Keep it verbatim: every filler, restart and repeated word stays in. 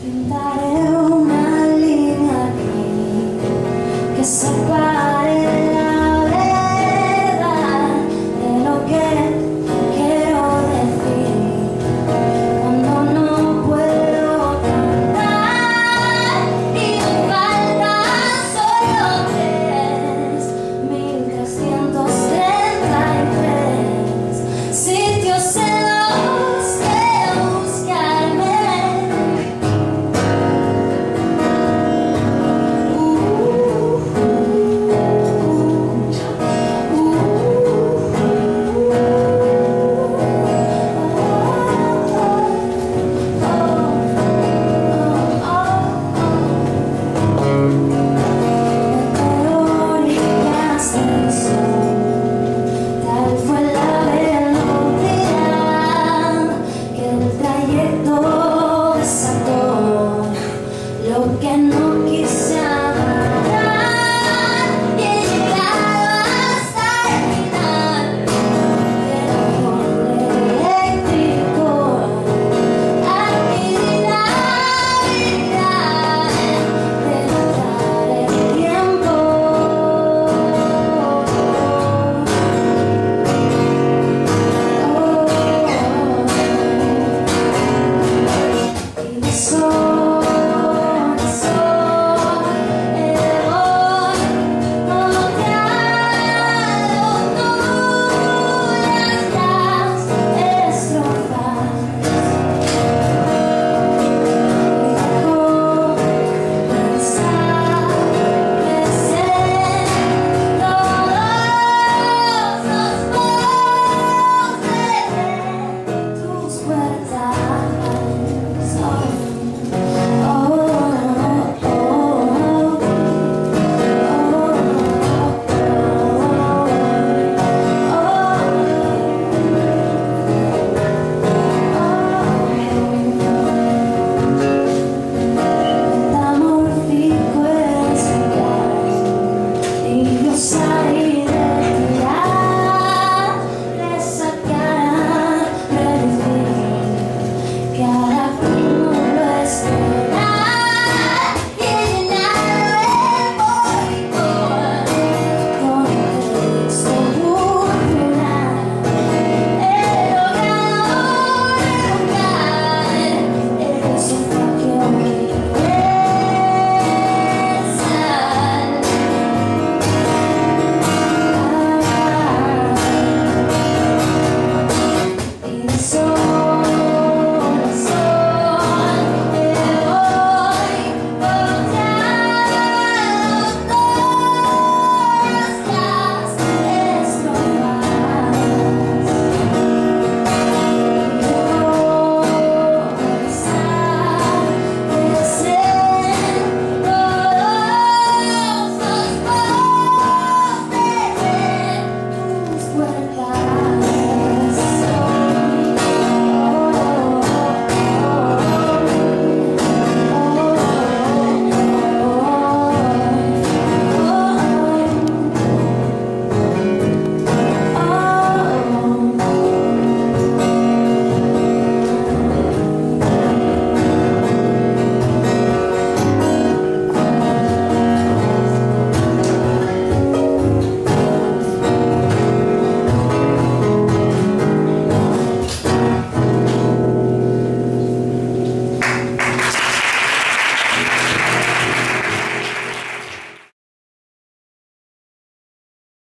Pintaré una línea aquí que separe la verdad de lo que quiero decir. Cuando no puedo cantar y me faltan solo tres mil trescientos treinta y tres sitios en los que buscarme. Tal fue la velocidad que el trayecto desató lo que no quise amarrar, y he llegado hasta el final del cordón eléctrico. Aquí la vida de notar el tiempo. So